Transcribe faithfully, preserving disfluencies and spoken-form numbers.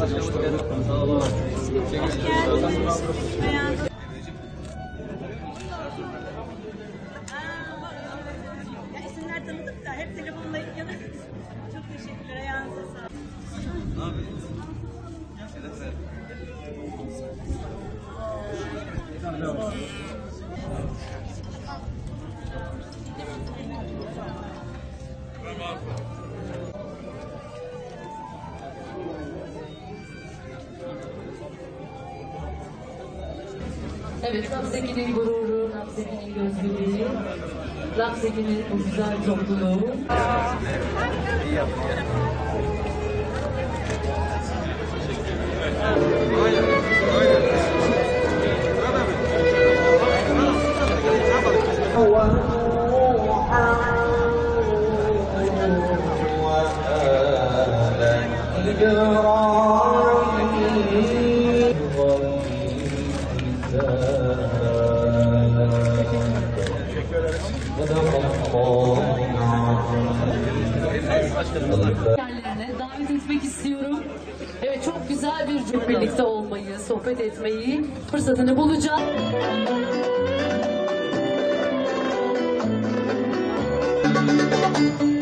Sağ olun. Ya isimler tanıdık da hep telefonla yanı. Çok teşekkürler. Ayağınıza sağlık. Ne yapıyorsunuz? Evet, Lapseki'nin gururu, Lapseki'nin gözlülüğü, Lapseki'nin bu güzel topluluğu. İyi yaptın ya. Yerlerine davet etmek istiyorum. Evet, çok güzel bir cümle birlikte olmayı, sohbet etmeyi fırsatını bulacağım. Thank you.